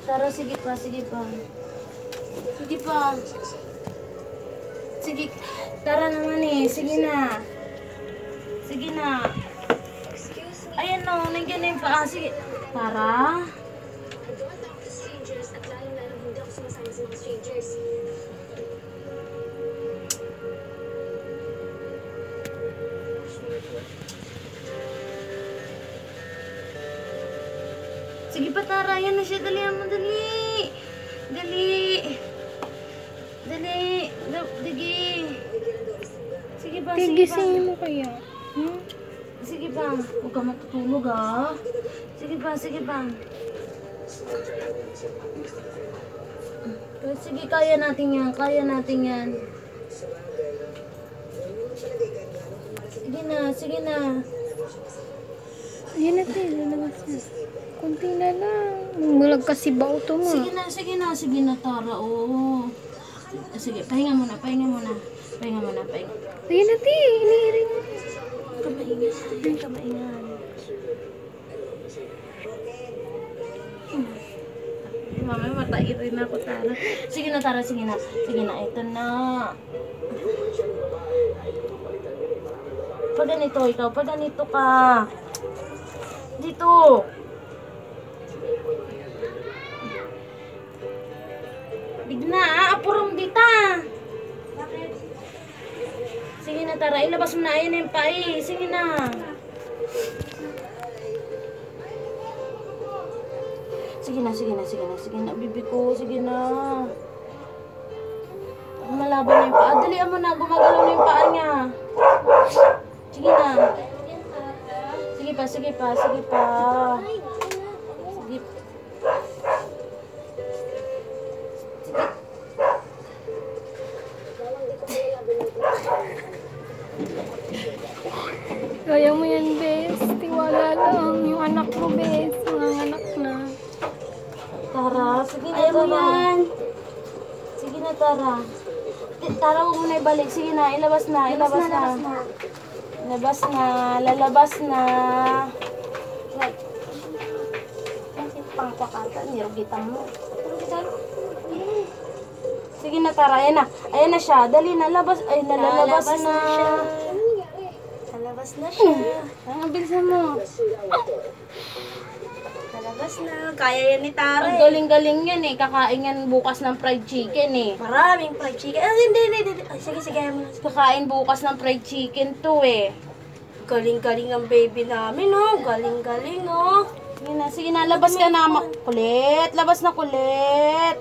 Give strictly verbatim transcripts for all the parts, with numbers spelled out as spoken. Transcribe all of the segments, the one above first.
Tara, sige pa, sige pa. Sige pa. Sige. Tara naman eh. Sige na. Sige na. Ayan no, nandiyan na yung paa. Sige. Tara. Sige pa, Tara. Yan na siya. Dali mo, dali. Dali. Dali. Dali. Sige pa, sige pa. Tigising mo kaya. Hmm? Sige pa. Huwag ka matutulog, ha? Sige pa, sige pa. Sige, kaya natin yan. Kaya natin yan. Sige na, sige na. Ayan natin, lalabas na. Kunti na lang. Mulag kasi ba ito mo? Sige na, sige na, sige na, Tara, oo. Sige, pahinga muna, pahinga muna. Pahinga muna, pahinga. Ayan natin, iniiring mo. Kamaingan, kamaingan. Mamaya matain rin ako, Tara. Sige na, Tara, sige na. Sige na, ito na. Pag ganito, ikaw, pag ganito ka. Dito. Digna, apurom dita. Sige na, Tara, ilabas mo na. Ayan na yung pai. Sige na. Sige na, sige na, sige na, sige na, bibi ko, sige na. Malaban na yung paa. Dalian mo na, gumagalaw na yung paa niya. Sige na. Sige pa, sige pa, sige pa. Sige. Sige. Kaya mo yan, Bes. Tiwala lang. Yung anak mo, Bes. Mga anak na. Tara, sige na, Tara. Sige na, Tara. Tara, huwag mo na ibalik. Sige na, ilabas na, ilabas na. Ilabas na, lalabas na. Kasi pangkwakata, nirugitan mo. Sige na, Tara, ayan na. Ayan na siya. Dali na, labas. Ay, nalalabas na. Lalabas na siya. Ang bilisan mo. Lalabas na. Kaya yan ni Tara Ang eh. galing-galing yan eh. Kakain yan bukas ng fried chicken eh. Maraming fried chicken. Ah, hindi, hindi, hindi. Ay, sige, sige. Ayaw mo na. Kakain bukas ng fried chicken to eh. Galing-galing ang baby namin, oh. Galing-galing, oh. Sige na, sige na. Labas ka na. Ma- kulit. Labas na kulit.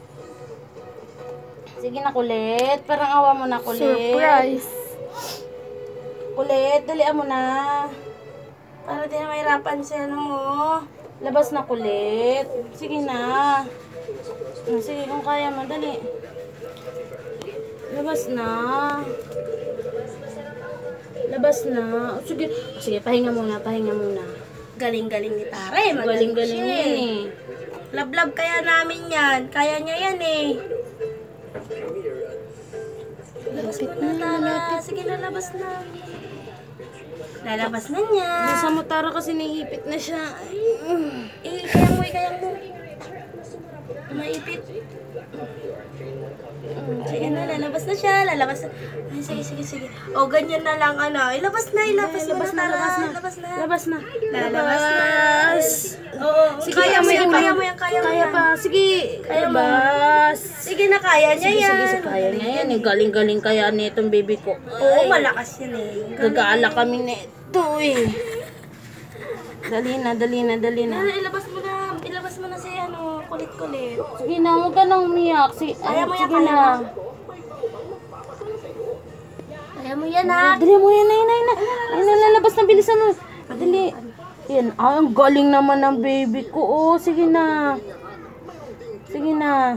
Sige na, kulit. Parang awa mo na, kulit. Surprise. Kulit. Dalian mo na. Para di na mahirapan si ano mo. Labas na, kulit. Sige na. Ah, sige, kung kaya mo. Dali. Labas na. Labas na. Sige, sige, pahinga muna, pahinga muna. Galing-galing ni Tara eh. Magaling Galing-galing siya yan eh. eh. Love-love kaya namin yan. Kaya niya yan eh. Labas mo na, Tara. Sige, lalabas na. Lalabas na niya. Nasa mo, Tara, kasi nahihipit na siya. Eh, kaya mo, eh, kaya mo. Maipit. Sige na, lalabas na siya. Lalabas na. Ay, sige, sige, sige. O, ganyan na lang, ano. Ilabas na, ilabas Ay, labas mo na, na, labas na. Labas na. Labas na. Lalabas na. Oo, Sige, kaya mo sige, yan, pa. kaya mo yan, kaya mo Kaya yan. pa. Sige. Kaya mo. Labas. Sige na, kaya niya Sige, yan. sige, sige. Kaya niya yan eh. Galing-galing kaya nitong baby ko. Oo, malakas yan eh. Gagala kami nito eh. Dali na, dali na, dali na. Ah, ilabas mo na, ilabas mo na si ano, kulit-kulit. Sige na, huwag ka nang umiyak. Sige, Kaya mo yan, sige kaya na. mo. Kaya mo yan, ha? Dali mo yan, ayun, ayun, ayun, ayun, lalabas na, bilisan mo. Dali. Yan, ah, ang galing naman ng baby ko. Oh, sige na. Sige na.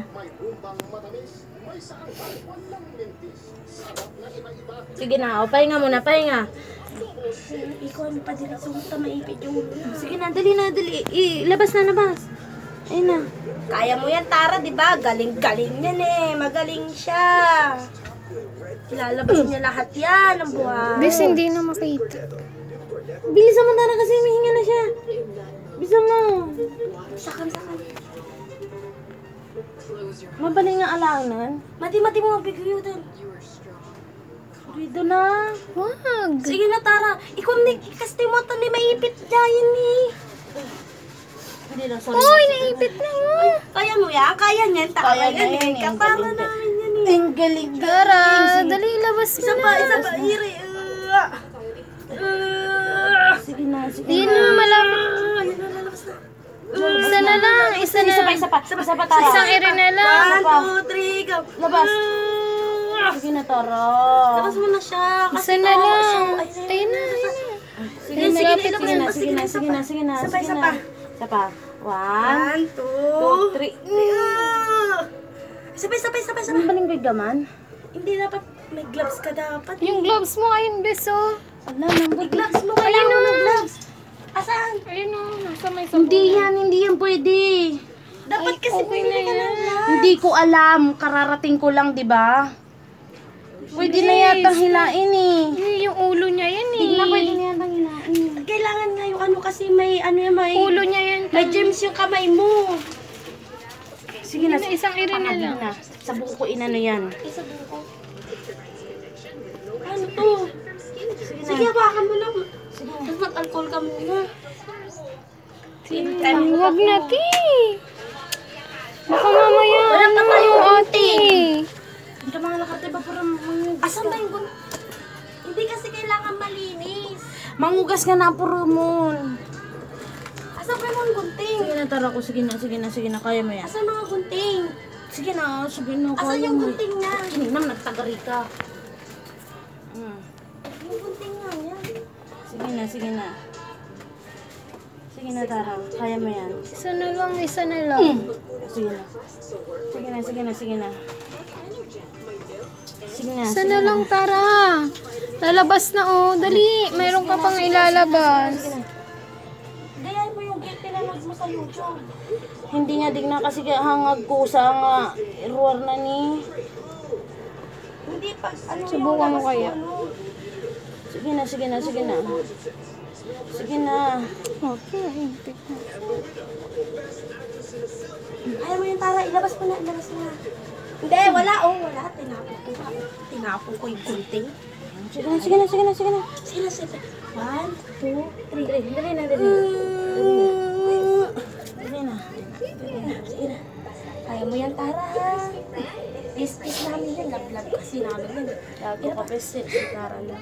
Sige na, oh, pahinga muna, pahinga. Ikaw ano pa din sa mga maipit yung... Sige na, dali na, dali. Ilabas na, labas. Ayun na. Kaya mo yan, Tara, di ba? Galing-galing yan eh. Magaling siya. Ilalabas niya lahat yan, ang buhay. Bes, hindi na makita. Bilisan mo, Tara, kasi humihinga na siya. Bilisan mo. Sakan, sakan. Mabali nga alaunan. Mati-mati mo bigyo din. Dito na. Wag. Sige na, Tara. Ikaw ni kasi mo to ni maipit dyan ni. Hindi na, sorry. Uy, naipit na yun. Kaya mo yan? Kaya niyan. Tara Kaya niya yan. yan, eh. eh. Kapara Galing ka. namin yan eh. Ang galing. Tara, dali, labas mo Isa na. pa, isa pa. Iri. Uh, uh, Sige na, sige Di na. na, malapit. Ayun na, lalabas na. Isa na lang, isa na Isa pa, lang. isa pa. Isa pa, Tara. Isang iri na lang. One, two, three, go. Labas. Uh, Sige na, Tara. Labas mo na siya. Isa na to, lang. so, Ayun na, ayun na. Sige, Ayun, sige, malapit sige na. na, sige na, sige na, sige na. Isa pa, sige isa na. pa. Isa pa. One, One, two, two, three. Uh, Isa pa, isa pa, isa pa, isa pa. Ano ba yung gaman? Hindi dapat, may gloves ka dapat. Yung gloves mo, ayun, beso. Ala, nang May gloves mo, Ayun kailangan mo na. ng gloves. Asan? Ayun o, nasa may sabon. Hindi yan, hindi yan pwede. Dapat Ay, kasi okay bumili na ka ng yan. gloves. Hindi ko alam, kararating ko lang, 'di ba? Pwede na yatang hilain eh. Eh, yung ulo niya yan eh. Hindi na pwede na yatang hilain. Kailangan nga yung ano kasi may ano yan, may, Ulo niya yan. may germs yung kamay mo. Sige na, Isa- isang iri na pangabig lang. na. Sa buko inano yan. Isa buko. Ano to? Sige Sige, na. hawakan mo lang. Sige na. Tapos mag-alcohol ka muna. Ay, wag na, ti. Baka mamaya, Wala pa ano, tayong ate. Hindi ka mga nakate ba para mangugas Asan ka? ba yung gun- Hindi kasi kailangan malinis. Mangugas ka na, purumon. Asan ba yung gunting? Sige na, Tara ko. Sige na, sige na, sige na. Kaya mo yan. Asan mga gunting? Sige na, sige na. Asan Kaya yung mo. gunting niya? Hinam, nagtagari ka. Hmm. Yung gunting nga yan. Sige na, sige na. Sige na, Tara. Kaya mo yan. Isa na lang, isa na lang. Sige na. Sige na, sige na, sige na. Sige na, Isa sige na lang, Tara. Lalabas na, oh. Dali, mayroon ka pang ilalabas. Gayahin mo yung gate pinanood mo sa YouTube. Hindi nga digna kasi kaya hangag ko sa nga ruwar na ni. Hindi pa, ano yung Subukan mo labas kaya? ano. Sige na, sige na, sige na. Sige na. Okay, impit na. Ayaw mo yung Tara, ilabas mo na, ilabas mo na. Hindi, wala, oh, wala. Tinapon ko. Tinapon ko yung gunting. Sige na, sige na, sige na, sige na. Sila, sila. One, two, three. Dali, dali na, dali. Dali na. Sige na. Kaya mo yan, Tara. Is-is namin yan. Love-love kasi namin yan. Gago ka peste, si Tara lang.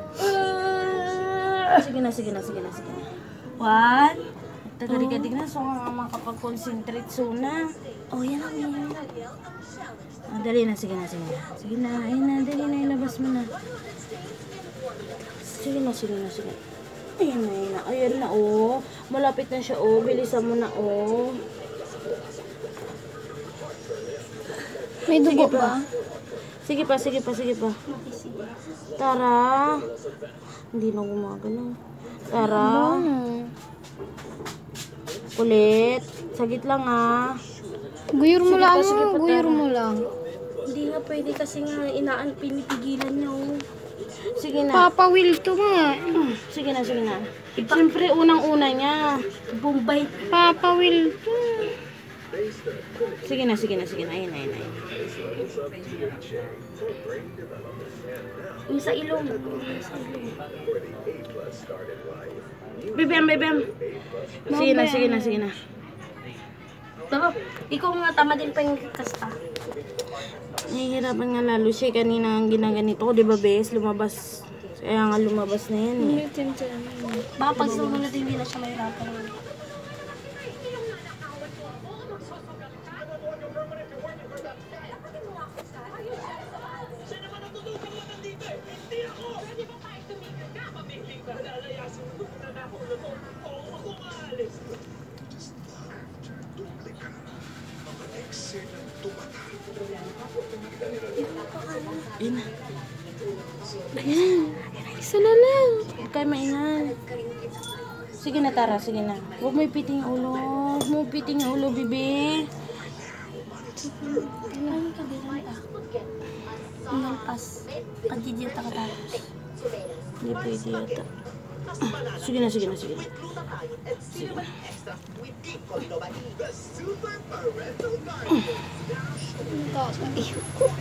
Sige na, sige na, sige na, sige na. One. Tagari-gadig na, so nga makapag-concentrate suna. Oh, yan ang yan. Ah, dali na, sige na, sige na. Sige na, ayun na, dali na, ilabas mo na. Sige na, sige na, sige na. Ayun na, ayun na, ayun na, oh. Malapit na siya, oh. Bilisan mo na, oh. May dugo Sige ba? pa. Sige pa, sige pa, sige pa. Tara. Hindi na gumagalaw. Tara. Hmm. Ulit. Sagit lang, ah. Guyur mo Sige lang, pa, sige pa, guyur Tara. mo lang. Hindi nga pwede kasi nga inaan, pinipigilan niya, oh. Sige na. Papa Will to nga. Sige na, sige na. Siyempre, unang-una niya. Bombay. Papa Will to. Sige na, sige na, sige na. Ayun, ayun, ayun. Yung sa ilong. Yung sa ilong. Bibem, bibem. Sige na, sige na, sige na. Tama. Ikaw nga tama din pa yung kasta. Nahihirapan nga lalo siya. Kanina ang ginaganito ko, di ba, bes? Lumabas. Kaya nga lumabas na yan, eh. Baka pag sumunod hindi na siya mahirapan. Ayun na. Isa na lang. Huwag kayo maingan. Sige na, Tara. Sige na. Huwag mo ipiting yung ulo. Huwag mo ipiting yung ulo, bibi. Ano ka bilang ta? Nalpas. Pagdidiyata ka tapos. Hindi pwede yata. Sige na, sige na, sige na. Sige na. Tatay.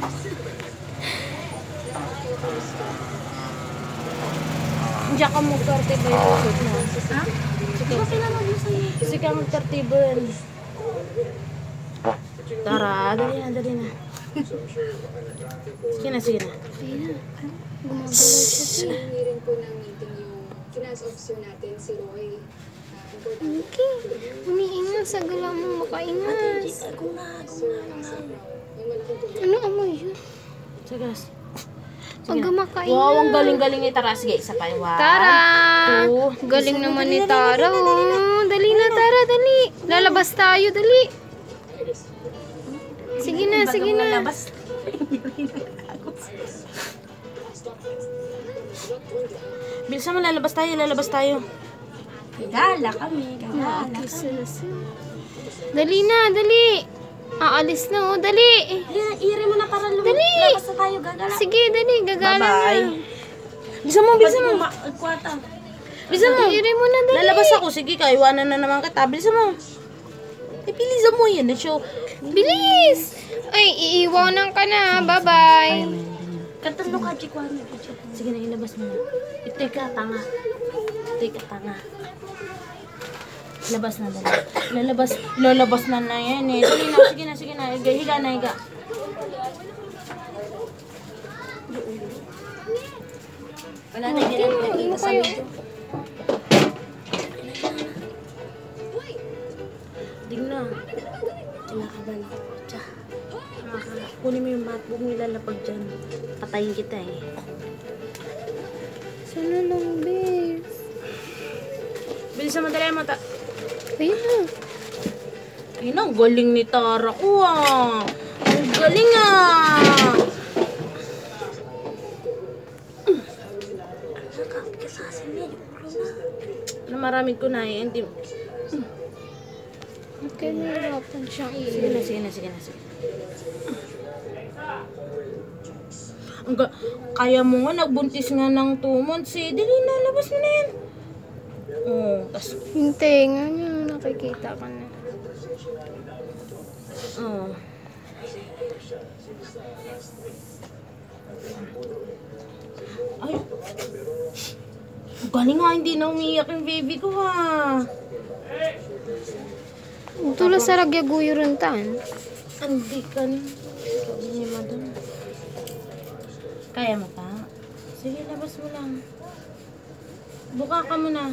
Diyan ka mag-tartibo yung usod mo. Ha? Di ba pinanood mo sa'yo? Kasi ka mag-tartibo yan. Tara, dali na, dali na. Sige na, sige na. Gumagalaw siya. Hinirin po ng meeting yung finance officer natin, si Roy. Uh, important Okay. Umiingas sa gala mo, makaingas. Kung na, kung na. yung malaking problema. Ano amoy yun? Sige. Pag makaingas. Wow, ang galing-galing ni Tara. Sige, isa pa. One, Tara! two. Galing naman ni Tara. Oh. Dali na, Tara, dali. Lalabas tayo, dali. Sige na, sige na. Labas. Bilisan mo, lalabas tayo, lalabas tayo. Gala kami, gala. Dali na, dali. Aalis na, oh, dali. Ayan, iri mo na para lumabas Dali. na tayo, gagala. Sige, dali, gagala na. Bye-bye. Bilisan mo, bilisan mo. Kwarta. Bilisan mo. Iri mo na, dali. Lalabas ako. Sige ka, iwanan na naman kita. Bilisan mo. Eh, bilisan mo yan. Show. Bilis. Ay, iiwanan ka na. Bye-bye. Katalo ka, Chikwan. Sige na, ilabas mo na. Ito ka, tanga. Ito ka, tanga. Labas na, dali. Lalabas, lalabas na na yan eh. Dali na, sige na, sige na. Higa, higa na, higa. Wala na, hindi na nakikita sa video. Dig na. Kinakabahan ako. Tiya. Kunin mo yung mat. Huwag mo ilalapag dyan. Patayin kita eh. Sana lang, bes. Bilisan mo, dali mo. Ta Ayun na. Ayun na, ang galing ni Tara ko ah. Ang galing ah. Kasasin niya, yung ulo na. Ano maraming ko na eh. Hindi. Okay, nahirapan siyang Sige iiwan. na, sige na, sige na, sige. Ang ga- kaya mo nga, nagbuntis nga ng two months eh. Dali na, labas mo na yan. Oh, tas, Yung tenga niya, nakikita ka na. oh. Ay. Ang galing nga, hindi na umiyak yung baby ko ha. Tulo sa ragyaguyurantan. Hindi ka na. Sabi ni madam. Kaya mo pa? Sige, labas mo lang. Buka ka muna.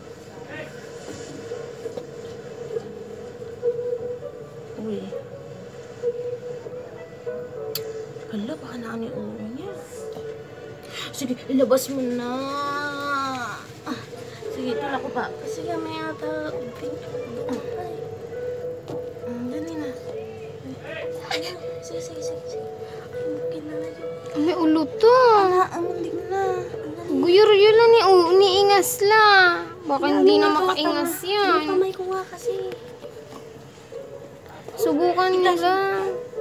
Uy. Hala, baka naan yung ulo niya. Sige, ilabas mo na. Ah, sige, tula ko pa. Sige, may ata. Ah, dali na. Sige, sige, sige. sige. Ay, bukin na na yun. May ulo to. Ah, amundig na. Guyur-yur lang ni oh, niingas la. Baka hindi na makaingas Yung yan. kamay ko nga kasi. Subukan nila.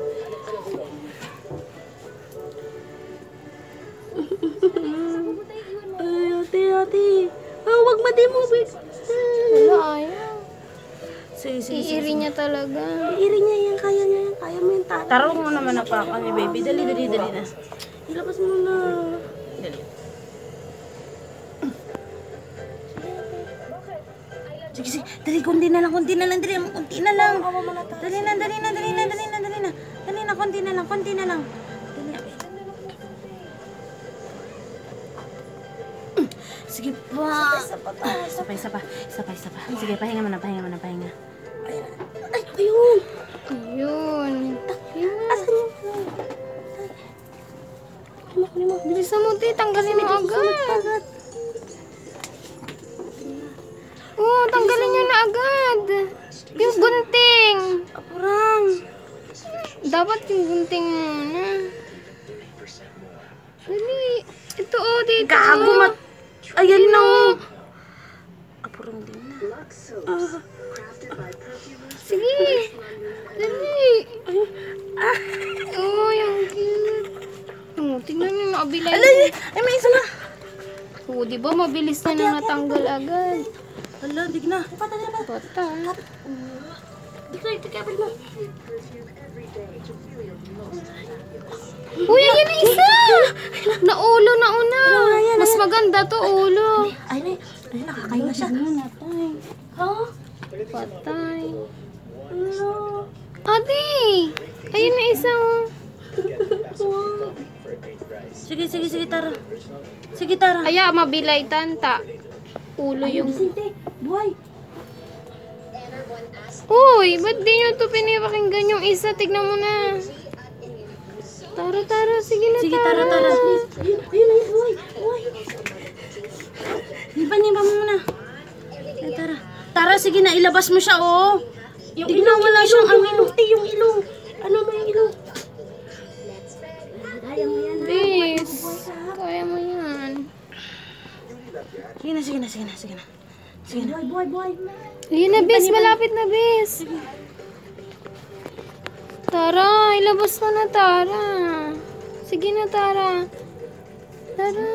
Ay, ate, ate. Oh, wag madimubig. Wala, ayaw. Sige, sige, sige. Iiri niya talaga. Iri niya yan, kaya niya yan. Kaya mo yung tata. Taro mo naman napakan ni baby. Dali, dali, dali na. Ilabas mo na. Dali. Sige, sige. Dali, kunti na lang, kunti na lang, dali. Kunti na lang. Dali na, dali na, dali na, dali na, dali na. Dali na, kunti na lang, kunti na lang. Dali. Sige pa. Isa pa, isa pa, isa pa, isa pa, isa pa. Sige, pahinga mo na, pahinga mo na, pahinga. Ay, ayun. Ayun. Asan yung... Kunin mo, kunin mo. Bilisan mo, te. Tanggalin mo agad. Oo, tanggalin niyo na agad. Yung gunting. Apurang. Dapat yung gunting muna. Dali. Ito, oh, dito. Gago mat... Ayan na. Apurang din na. Ah. Sige. Dali. Ah. Oh, yung cute. Oh, tingnan niyo, nakabilay. Alay, ay may isa na. Oo, di ba mabilis na nang natanggal agad. Hala, dig na. Pata. Di ka, di ka, mo. Uy, ayan na isa! Naulo na una. Mas maganda to, ulo. Ay, ay, ay, nakakain na siya. Ha? Patay. Ano? Ate! Ayun na isang... Sige, sige, sige, Tara. Sige, Tara. Aya, mabilay tanta. Ulo yung... Sinte, buhay. Uy, ba't di nyo to pinipakinggan yung isa? Tignan mo na. Tara, tara. Sige na, Sige, tara. Tara, Tara. Ayun, ayun, ayun, buhay, buhay. Niban, niban mo muna. Ay, Tara. Tara, sige na, ilabas mo siya, oh. Tignan, wala siyang Yung ano. ilong, te, yung ilong. Ano mo yung ilong? Kaya mo yan, ha? Bis, kaya mo yan. Sige na, sige na, sige na, sige na. Sige na. Buhay, buhay, buhay. Ayun na, Bis. Malapit na, Bis. Tara, ilabas mo na, Tara. Sige na, Tara. Tara.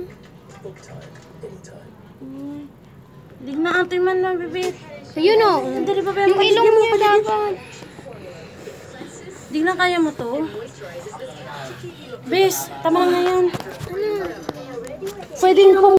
Dig na, ate man lang, bibit. Ayun o. Dali pa ba Yung ilong niya dapat. Dig na, kaya mo to. Bes, tama na yan. Pwedeng